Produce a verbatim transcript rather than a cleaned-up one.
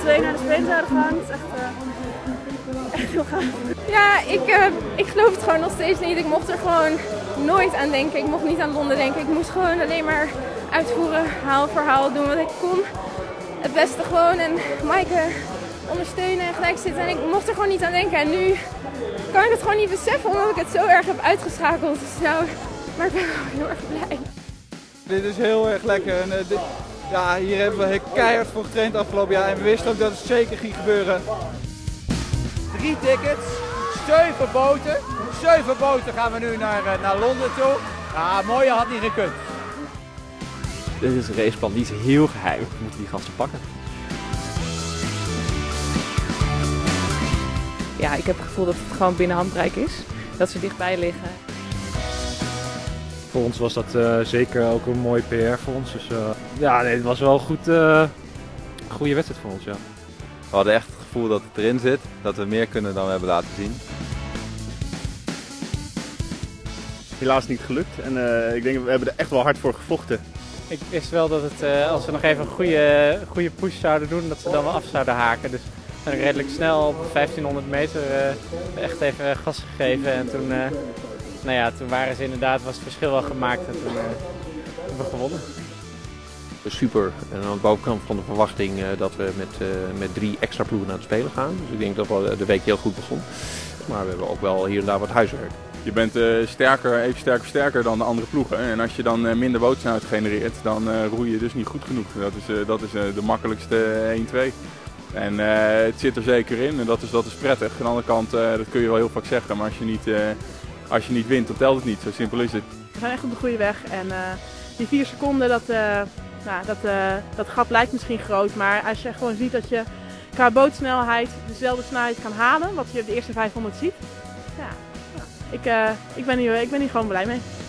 twee naar de Spelen zouden gaan. Het is echt, uh, echt heel gaaf. Ja, ik, uh, ik geloof het gewoon nog steeds niet. Ik mocht er gewoon nooit aan denken. Ik mocht niet aan Londen denken. Ik moest gewoon alleen maar uitvoeren, haal voor haal, doen wat ik kon. Het beste gewoon en Maaike ondersteunen en gelijk zitten. En ik mocht er gewoon niet aan denken. En nu kan ik het gewoon niet beseffen omdat ik het zo erg heb uitgeschakeld. Dus nou, maar ik ben wel heel erg blij. Dit is heel erg lekker. En, uh, dit, ja, hier hebben we keihard voor getraind afgelopen jaar. En we wisten ook dat het zeker ging gebeuren. Drie tickets, zeven boten. Zeven boten gaan we nu naar, uh, naar Londen toe. Ja, mooier had niet gekund. Dit is een raceplan, die is heel geheim. We moeten die gasten pakken. Ja, ik heb het gevoel dat het gewoon binnen handbereik is. Dat ze dichtbij liggen. Voor ons was dat uh, zeker ook een mooie P R voor ons. Dus uh, ja, nee, het was wel een goed, uh, goede wedstrijd voor ons. Ja. We hadden echt het gevoel dat het erin zit, dat we meer kunnen dan we hebben laten zien. Helaas niet gelukt en uh, ik denk we hebben er echt wel hard voor gevochten. Ik wist wel dat het, uh, als we nog even een goede, goede push zouden doen, dat ze dan wel af zouden haken. Dus ben ik redelijk snel op vijftienhonderd meter uh, echt even gas gegeven. En toen, uh, nou ja, toen waren ze inderdaad, was het verschil wel gemaakt en toen uh, hebben we gewonnen. Super. En aan de bovenkant van de verwachting uh, dat we met, uh, met drie extra ploegen naar het Spelen gaan. Dus ik denk dat we de week heel goed begon. Maar we hebben ook wel hier en daar wat huiswerk. Je bent uh, sterker, even sterker, sterker dan de andere ploegen. En als je dan uh, minder bootsnelheid genereert, dan uh, roei je dus niet goed genoeg. Dat is, uh, dat is uh, de makkelijkste één twee. En uh, het zit er zeker in en dat is, dat is prettig. Aan de andere kant, uh, dat kun je wel heel vaak zeggen, maar als je, niet, uh, als je niet wint, dan telt het niet. Zo simpel is het. We zijn echt op de goede weg en uh, die vier seconden, dat, uh, nou, dat, uh, dat gat lijkt misschien groot. Maar als je gewoon ziet dat je qua bootsnelheid dezelfde snelheid kan halen, wat je op de eerste vijfhonderd ziet. Ja, ik, uh, ik, ben hier, ik ben hier gewoon blij mee.